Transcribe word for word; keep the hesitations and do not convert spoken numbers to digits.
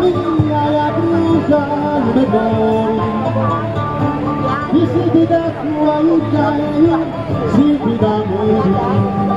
mia e brucia il memoria. Mi si ti da tua aiuta e io si ti da morire.